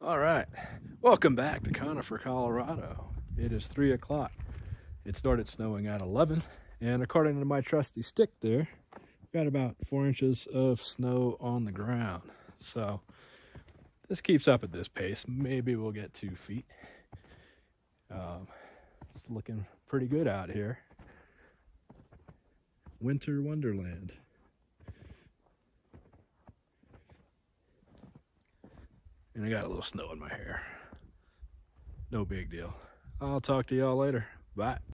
All right, welcome back to Conifer, Colorado. It is 3 o'clock. It started snowing at 11, and according to my trusty stick there, got about 4 inches of snow on the ground. So this keeps up at this pace. Maybe we'll get 2 feet. It's looking pretty good out here. Winter Wonderland. And I got a little snow in my hair. No big deal. I'll talk to y'all later. Bye.